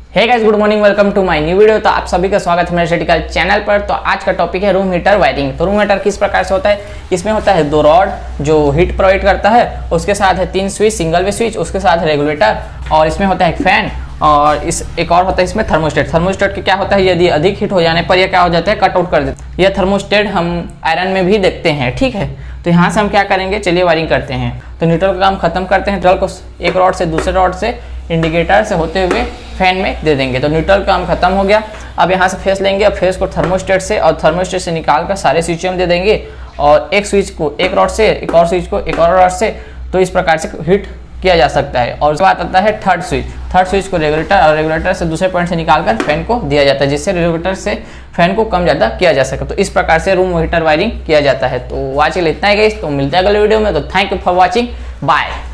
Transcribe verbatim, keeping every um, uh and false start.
Hey guys, good morning, welcome to my new video. तो आप सभी का स्वागत है मेरे स्टैटिकल चैनल पर। तो आज का टॉपिक है रूम हीटर वायरिंग। तो रूम हीटर किस प्रकार से होता है? इसमें होता है दो रॉड जो हीट प्रोवाइड करता है, उसके साथ है तीन स्विच, सिंगल वे स्विच, उसके साथ है रेगुलेटर, और इसमें होता है एक फैन, और इस एक और होता है इसमें थर्मोस्टेट। थर्मोस्टेट के क्या होता है, यदि अधिक हीट हो जाने पर यह क्या हो जाता है, कट आउट कर देता है। यह थर्मोस्टेट हम आयरन में भी देखते हैं, ठीक है। तो यहाँ से हम क्या करेंगे, चलिए वायरिंग करते हैं। तो न्यूट्रल का काम खत्म करते हैं। न्यूट्रल को एक रॉड से दूसरे रॉड से इंडिकेटर से होते हुए फैन में दे देंगे। तो न्यूट्रल काम खत्म हो गया। अब यहाँ से फेस लेंगे, अब फेस को थर्मोस्टेट से और थर्मोस्टेट से निकाल कर सारे स्विच में दे देंगे, और एक स्विच को एक रॉड से, एक और स्विच को एक और रॉड से। तो इस प्रकार से हीट किया जा सकता है। और उसके बाद आता है थर्ड स्विच। थर्ड स्विच को रेगुलेटर, और रेगुलेटर से दूसरे पॉइंट से निकालकर फैन को दिया जाता है, जिससे रेगुलेटर से फैन को कम ज़्यादा किया जा सके। तो इस प्रकार से रूम हीटर वायरिंग किया जाता है। तो आज के लिए इतना ही गाइस, तो मिलते हैं अगले वीडियो में। तो thank you for watching, bye.